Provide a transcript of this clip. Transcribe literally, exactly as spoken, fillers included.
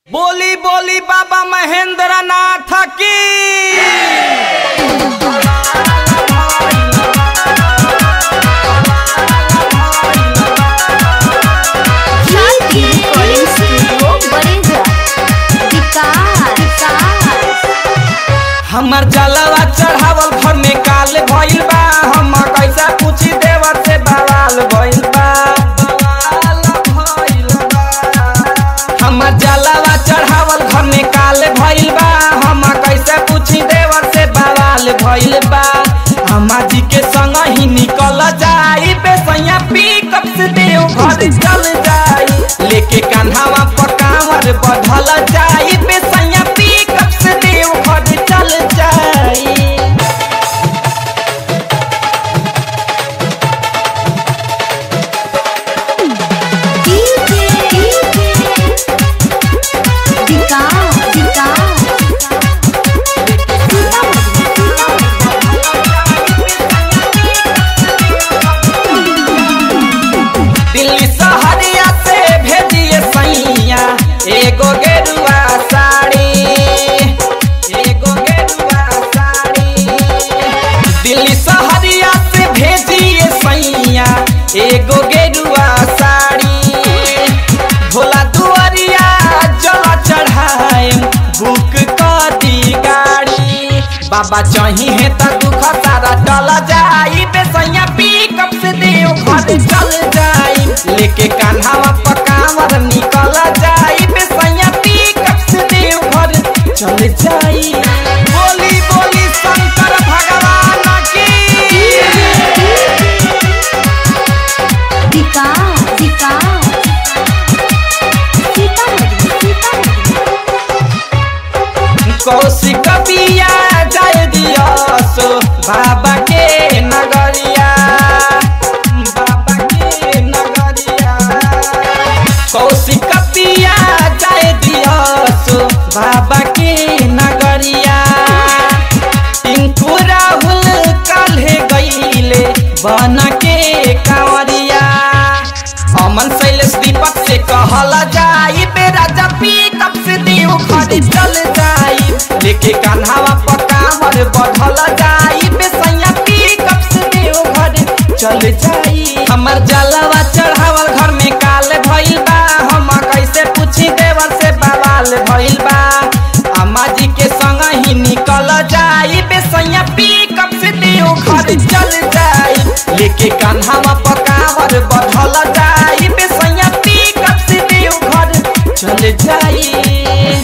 बोली बोली बाबा महेंद्र नाथ की। हमार जलवा चढ़ावल घर में काल भइल बा, हम कैसा पूछी देवर से बवाल भइल बा। हमार जलवा चढ़ावल घर में काल भइल बा, हम कैसे पूछी देवर से बवाल भइल बा। हमा जी के संग ही निकल जाई बेसैया पिकअप से देव घर चल जाई, लेके कान्हावा पर कांवर बढ़ल जाई बेसैया पिकअप से देव घर चल जाई। दिल्ली सहरिया से भेजिए सैया एगो गेरुआ साड़ी, एगो गेरुआ साड़ी। दिल्ली सहरिया से भेजिए सैया एगो गेरुआ साड़ी। भोला दुआरिया जल चढ़ाए बुक कर दी गाड़ी, बाबा चाहिए तो दुख सारा टल जाई बेसैया पिकअप से देव घर चल जाई, लेके कान्हावा पर कांवर निकल जाई बेसैया पिकअप से देव घर चल जाई। बोली बोली शंकर भगवान की। दिका दिका कौशिक पिया जाय दिया सो बाबा के नगरिया, बाबा के नगरिया। कौशिक पिया जाय दिया सो बाबा के नगरिया। टिंकू राहुल काल्हे गईले बन के कांवरिया। अमन शैलेश दीपक से कहल जाई बेराजा पिकअप से देव घर चल जाई, लेके कान्हावा पर कांवर बढ़ल जाई बेसैया पिकअप से देव घर चल जाई। हमार जलवा चढ़ावल घर में काल भइल बा, हम कैसे पूछी देवर से बवाल भइल बा। अम्मा जी के संग ही निकल जाई बेसैया पिकअप से देव घर चल जाई, लेके कान्हावा पर कांवर बढ़ल जाई बेसैया पिकअप से देव घर चल जाई।